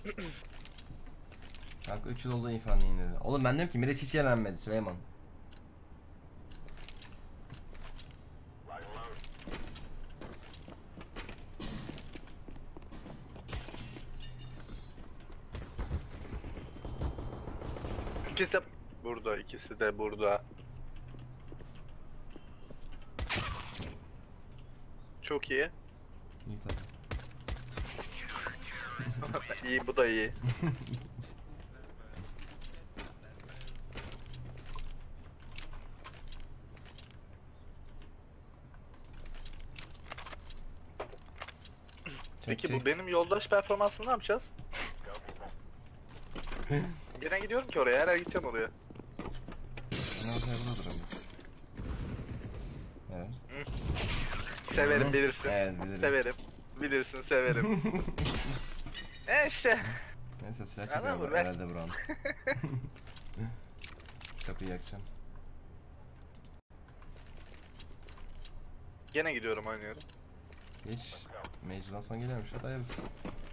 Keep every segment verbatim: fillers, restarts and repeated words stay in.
Kanka üç yıl oldu infanı yenildi. Oğlum ben diyorum ki Miraç hiç yenenmedi Süleyman. İkisi de burada, ikisi de burada. Çok iyi. İyi tabii. İyi, bu da iyi. Çek, Peki çek. bu benim yoldaş performansımı ne yapacağız? Yine gidiyorum ki oraya, her yer gideceğim oraya. Ne yapayım burada durum. Evet. Severim, bilirsin. Evet bilirim. Severim. Bilirsin, severim. E işte. Neyse silah Ana çekiyor vur be. herhalde buram. Kapıyı yakacağım. Gene gidiyorum, oynuyorum. Geç. Mage'den son geliyormuş hadi hayırlısı.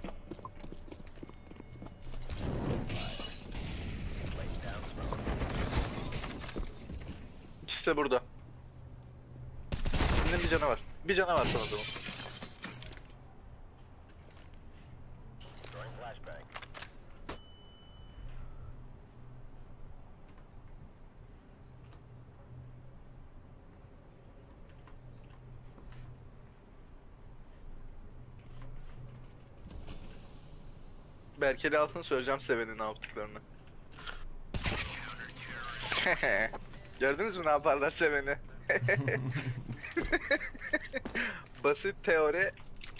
İkisi de burada. Şimdi bir canavar. Bir canavar sana zaman. Berkeli altın söyleyeceğim Seven'in ne yaptıklarını. Gördünüz mü ne yaparlar Seven'i? Basit teori.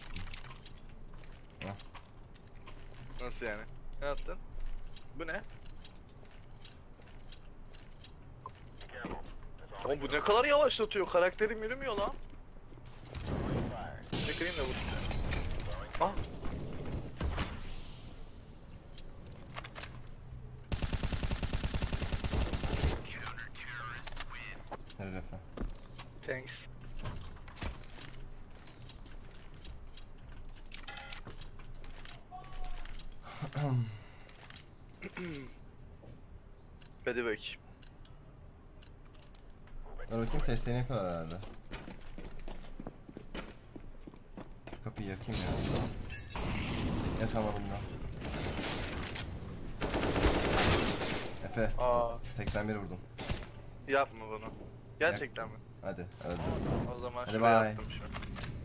Nasıl yani? Ne yaptın? Bu ne? Ama bu ne kadar yavaşlatıyor, karakterim yürümüyor lan. Çekeyim de vur. Ah. Her refe. Thanks. Hadi bakayım. Dur bakayım testlerini yapıyorlar herhalde. Şu kapıyı yakayım ya. Yakamadım da. Efe. Aa. seksen bir vurdum. Yapma bunu. Gerçekten mi? Hadi öldüm. O zaman Hadi şuraya bye. attım şu an.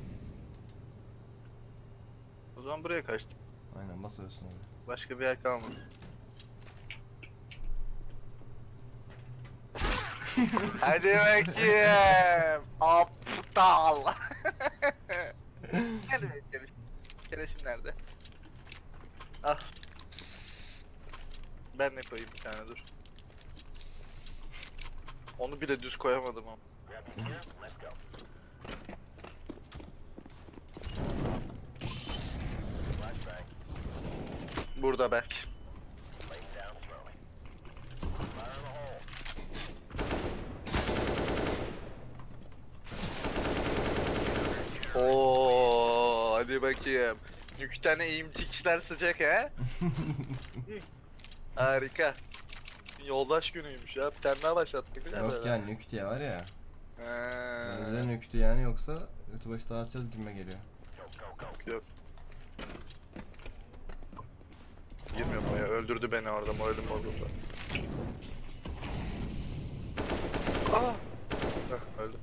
O zaman buraya kaçtım. Aynen basıyorsun öyle. Başka bir yer kalmadı. Hadi bakayım. Aptal. Hadi bakayım. Keleşim nerede? Ah. Ben ne koyayım bir tane dur. Onu bile düz koyamadım ama. Burada Berk. Oo, hadi bakayım. İki tane eğimcikler sıcak ha. Harika. Yoldaş günüymüş ya. Bir tane daha başlattık. Yok yani nüktiye var ya. Eee. Neden nükti yani yoksa götü başı dağıtacağız gibime geliyor. Yok. Girmiyorum o ya. Öldürdü beni orada. Moralim bozuldu. Aa. Heh, öldü.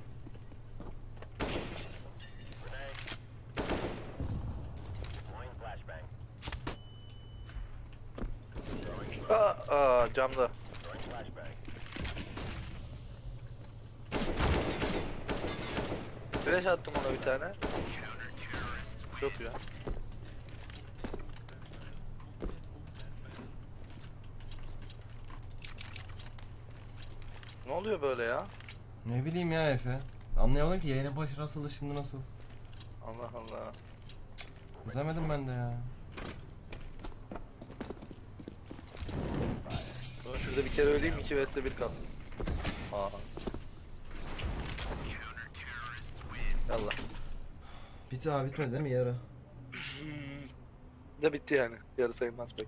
Aa, aa camda. Flash attım ona bir tane. Çok güzel. Ne oluyor böyle ya? Ne bileyim ya Efe. Anlayamadım ki yayının başı nasıldı şimdi nasıl. Allah Allah. Çözemedim ben de ya. Ben şurada bir kere öleyim, iki vs bir kal. Aa. Yallah. Bitti abi bitmedi değil mi yarı? da bitti yani. Yarı sayılmaz pek.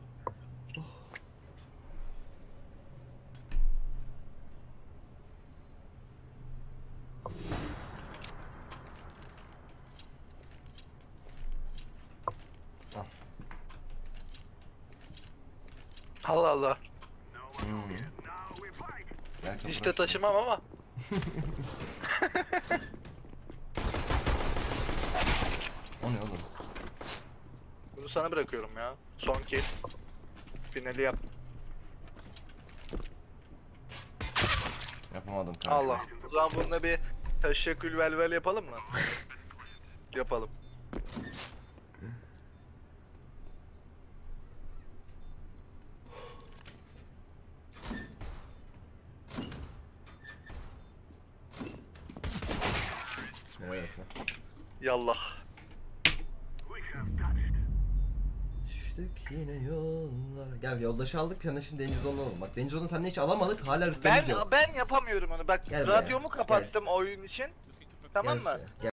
Allah Allah. Hmm. Gel kapı Hiç de aç. taşımam ama. O ne oğlum? Bunu sana bırakıyorum ya. Son kill. Finali yap. Yapamadım kanka. Allah. O zaman bununla bir teşekkül velvel yapalım mı? Yapalım. Nereye Efe? Yallah. Düştük yine yollar. Gel yoldaşı aldık yani şimdi Deniz On'u alalım. Bak Deniz On'u senden hiç alamadık hala Ben rütbemiz yok. ben yapamıyorum onu. Bak Gel buraya, radyomu kapattım oyun için. Tamam Gel mı? şuraya, gel.